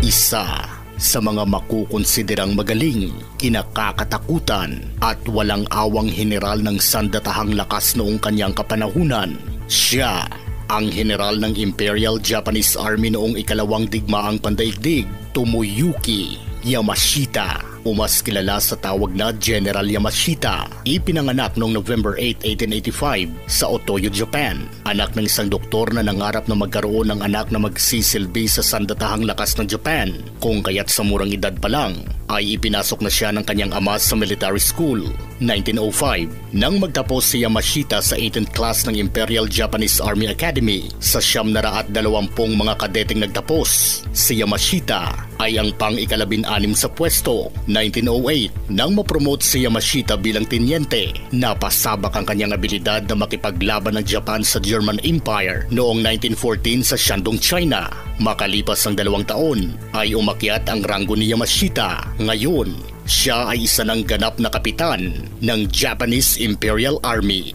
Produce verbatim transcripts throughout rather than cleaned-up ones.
Isa sa mga makukonsiderang magaling, kinakakatakutan at walang awang general ng sandatahang lakas noong kanyang kapanahunan. Siya ang general ng Imperial Japanese Army noong ikalawang digmaang pandaigdig, Tomoyuki Yamashita, o mas kilala sa tawag na General Yamashita. Ipinanganak noong November eighth, eighteen eighty-five sa Otoyo, Japan. Anak ng isang doktor na nangarap na magkaroon ng anak na magsisilbi sa sandatahang lakas ng Japan, kung kaya't sa murang edad pa lang ay ipinasok na siya ng kanyang ama sa military school. nineteen oh five, nang magtapos si Yamashita sa eighteenth class ng Imperial Japanese Army Academy, sa siyam na raat dalawampung mga kadeteng nagtapos, si Yamashita ay ang pang-ikalabin-anim sa pwesto. nineteen oh eight, nang mapromote si Yamashita bilang tenyente, napasabak ang kanyang abilidad na makipaglaban ng Japan sa German Empire noong nineteen fourteen sa Shandong, China. Makalipas ang dalawang taon ay umakyat ang ranggo ni Yamashita. Ngayon, siya ay isa ng ganap na kapitan ng Japanese Imperial Army.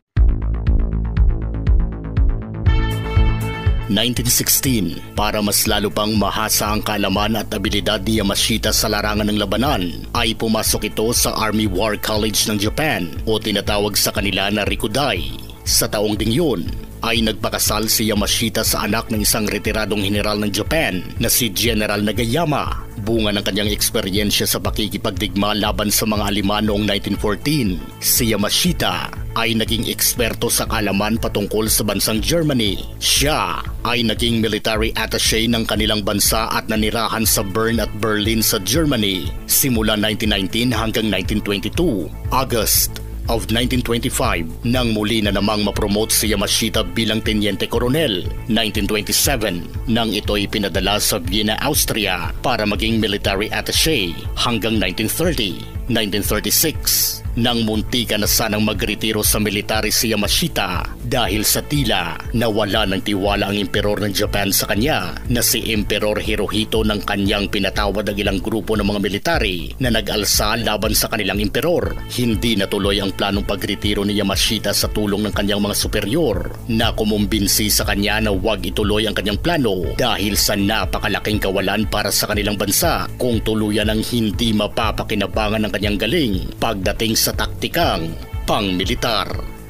nineteen sixteen, para mas lalo pang mahasa ang kaalaman at abilidad ni Yamashita sa larangan ng labanan, ay pumasok ito sa Army War College ng Japan o tinatawag sa kanila na Rikudai. Sa taong ding yun, ay nagpakasal si Yamashita sa anak ng isang retiradong general ng Japan na si General Nagayama. Bunga ng kanyang eksperyensya sa pakikipagdigma laban sa mga Aleman noong nineteen fourteen, si Yamashita ay naging eksperto sa kaalaman patungkol sa bansang Germany. Siya ay naging military attaché ng kanilang bansa at nanirahan sa Bern at Berlin sa Germany simula nineteen nineteen hanggang nineteen twenty-two. August of nineteen twenty-five, nang muli na namang mapromote si Yamashita bilang tenyente koronel. nineteen twenty-seven, nang ito'y pinadala sa Vienna, Austria para maging military attaché hanggang nineteen thirty. nineteen thirty-six, nang muntika na sanang magretiro sa military si Yamashita dahil sa tila nawala ng tiwala ang emperor ng Japan sa kanya na si Emperor Hirohito ng kanyang pinatawad ang ilang grupo ng mga military na nag-alsa laban sa kanilang emperor. Hindi natuloy ang planong pagretiro ni Yamashita sa tulong ng kanyang mga superior na kumumbinsi sa kanya na huwag ituloy ang kanyang plano dahil sa napakalaking kawalan para sa kanilang bansa kung tuluyan ang hindi mapapakinabangan ng kanyang galing pagdating sa taktikang pang-militar.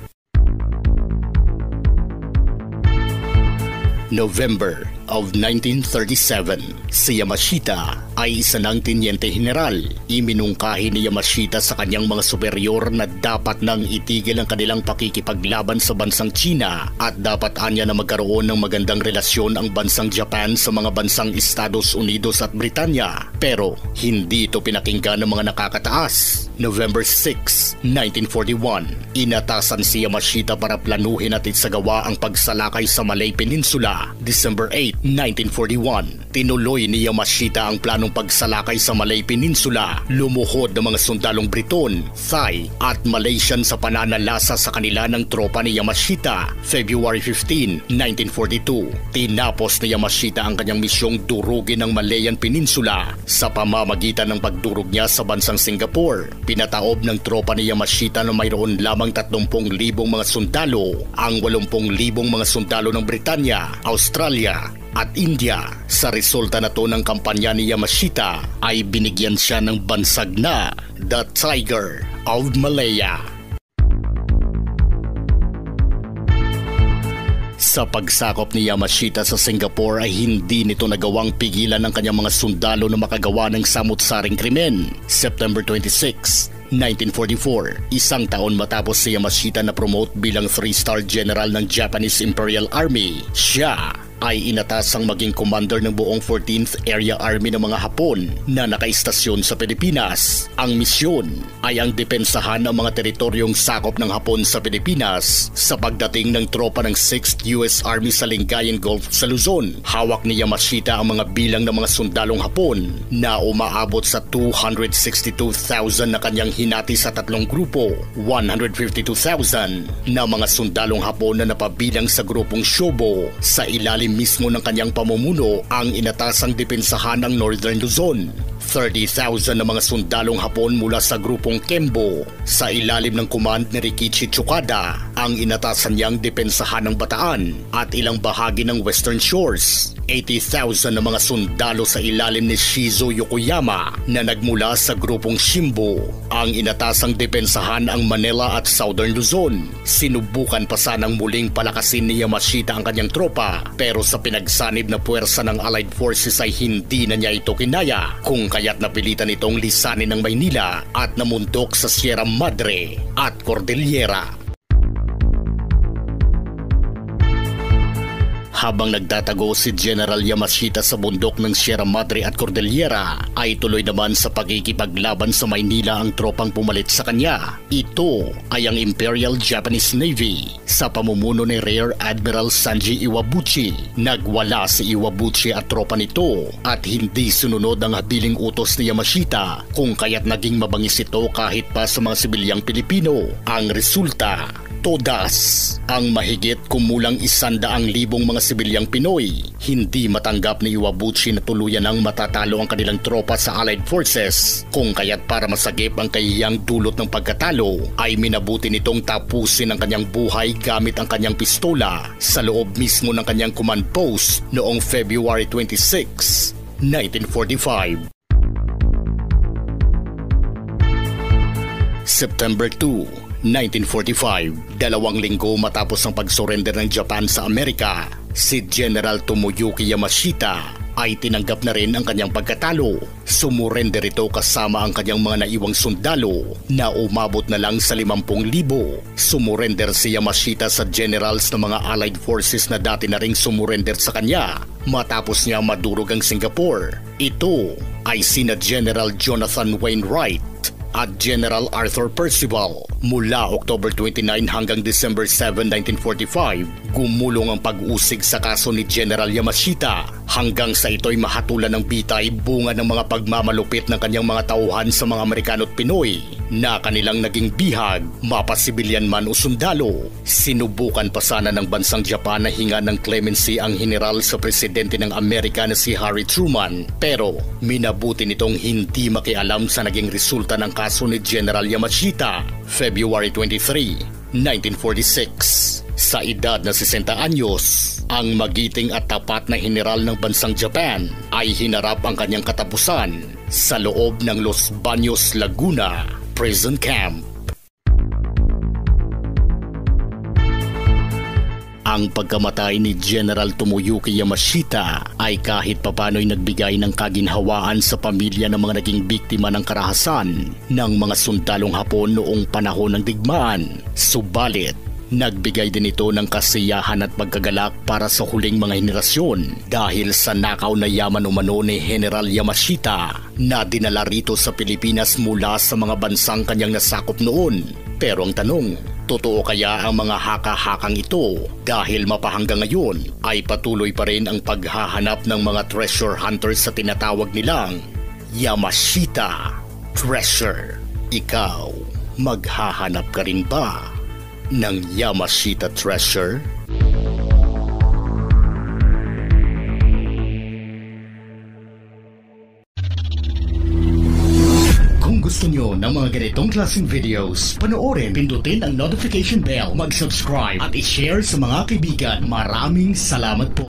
November of nineteen thirty-seven, si Yamashita ay isa ng tenyente general. Iminungkahi ni Yamashita sa kanyang mga superior na dapat nang itigil ang kanilang pakikipaglaban sa bansang China at dapat anya na magkaroon ng magandang relasyon ang bansang Japan sa mga bansang Estados Unidos at Britanya. Pero hindi ito pinakinggan ng mga nakakataas. November sixth, nineteen forty-one, inatasan si Yamashita para planuhin at isagawa ang pagsalakay sa Malay Peninsula. December eighth, nineteen forty-one, tinuloy ni Yamashita ang planong pagsalakay sa Malay Peninsula. Lumuhod ng mga sundalong Briton, Thai at Malaysian sa pananalasa sa kanila ng tropa ni Yamashita. February fifteenth, nineteen forty-two, tinapos ni Yamashita ang kanyang misyong durugin ang Malayan Peninsula sa pamamagitan ng pagdurog niya sa bansang Singapore. Pinataob ng tropa ni Yamashita na mayroon lamang tatlumpung libong mga sundalo ang walumpung libong mga sundalo ng Britanya, Australia at India. Sa resulta na to ng kampanya ni Yamashita ay binigyan siya ng bansag na The Tiger of Malaya. Sa pagsakop ni Yamashita sa Singapore ay hindi nito nagawang pigilan ng kanyang mga sundalo na makagawa ng samut-saring krimen. September twenty-sixth, nineteen forty-four, isang taon matapos si Yamashita na promote bilang three-star general ng Japanese Imperial Army, siya ay inatasang maging commander ng buong fourteenth Area Army ng mga Hapon na nakaistasyon sa Pilipinas. Ang misyon ay ang depensahan ang mga teritoryong sakop ng Hapon sa Pilipinas sa pagdating ng tropa ng sixth U S Army sa Lingayen Gulf sa Luzon. Hawak ni Yamashita ang mga bilang ng mga sundalong Hapon na umaabot sa two hundred sixty-two thousand na kanyang hinati sa tatlong grupo, one hundred fifty-two thousand na mga sundalong Hapon na napabilang sa grupong Shobo. Sa ilalim mismo ng kanyang pamumuno ang inatasang depensahan ng Northern Luzon. thirty thousand na mga sundalong Hapon mula sa grupong Kembo sa ilalim ng command ni Rikichi Chukada ang inatasan niyang depensahan ng Bataan at ilang bahagi ng Western Shores. eighty thousand na mga sundalo sa ilalim ni Shizo Yokoyama na nagmula sa grupong Shimbo ang inatasang depensahan ang Manila at Southern Luzon. Sinubukan pa sanang muling palakasin ni Yamashita ang kanyang tropa, pero sa pinagsanib na puwersa ng Allied Forces ay hindi na niya ito kinaya, kung kaya't napilitan itong lisanin ng Maynila at namundok sa Sierra Madre at Cordillera. Habang nagtatago si General Yamashita sa bundok ng Sierra Madre at Cordillera, ay tuloy naman sa pagkikipaglaban sa Maynila ang tropang pumalit sa kanya. Ito ay ang Imperial Japanese Navy sa pamumuno ni Rear Admiral Sanji Iwabuchi. Nagwala si Iwabuchi at tropa nito at hindi sununod ang habiling utos ni Yamashita, kung kaya't naging mabangis ito kahit pa sa mga sibilyang Pilipino. Ang resulta, todas ang mahigit kumulang isandaang libong mga sibilyang Pinoy. Hindi matanggap ni Iwabuchi na tuluyan ang matatalo ang kanilang tropa sa Allied Forces, kung kaya't para masagip ang kahiyang dulot ng pagkatalo ay minabuti nitong tapusin ang kanyang buhay gamit ang kanyang pistola sa loob mismo ng kanyang command post noong February twenty-sixth, nineteen forty-five. September second, nineteen forty-five, dalawang linggo matapos ang pag-surrender ng Japan sa Amerika, si General Tomoyuki Yamashita ay tinanggap na rin ang kanyang pagkatalo. Sumurrender ito kasama ang kanyang mga naiwang sundalo na umabot na lang sa limampung libo. Sumurrender si Yamashita sa generals ng mga Allied Forces na dati na ring sumurrender sa kanya matapos niya madurog ang Singapore. Ito ay sina General Jonathan Wainwright at General Arthur Percival. Mula October twenty-ninth hanggang December seventh, nineteen forty-five, gumulong ang pag-usig sa kaso ni General Yamashita hanggang sa ito'y mahatulan ng bitay, bunga ng mga pagmamalupit ng kanyang mga tauhan sa mga Amerikano at Pinoy na kanilang naging bihag, mapasibilyan man o sundalo. Sinubukan pa sana ng bansang Japan na hinga ng clemency ang general sa presidente ng Amerika na si Harry Truman, pero minabuti nitong hindi makialam sa naging resulta ng kaso ni General Yamashita. February twenty-third, nineteen forty-six. Sa edad na sesenta anyos, ang magiting at tapat na general ng bansang Japan ay hinarap ang kanyang katapusan sa loob ng Los Baños, Laguna Prison Camp. Ang pagkamatay ni General Tomoyuki Yamashita ay kahit papano'y nagbigay ng kaginhawaan sa pamilya ng mga naging biktima ng karahasan ng mga sundalong Hapon noong panahon ng digmaan. Subalit, nagbigay din ito ng kasiyahan at pagkagalak para sa huling mga henerasyon dahil sa nakaw na yaman umano ni General Yamashita na dinala rito sa Pilipinas mula sa mga bansang kanyang nasakop noon. Pero ang tanong, totoo kaya ang mga haka-hakang ito? Dahil mapahanggang ngayon ay patuloy pa rin ang paghahanap ng mga treasure hunters sa tinatawag nilang Yamashita Treasure. Ikaw, maghahanap ka rin ba ng Yamashita Treasure? Kung gusto nyo ng mga ganitong klaseng videos, panoorin, pindutin ang notification bell, mag-subscribe at i-share sa mga kaibigan. Maraming salamat po.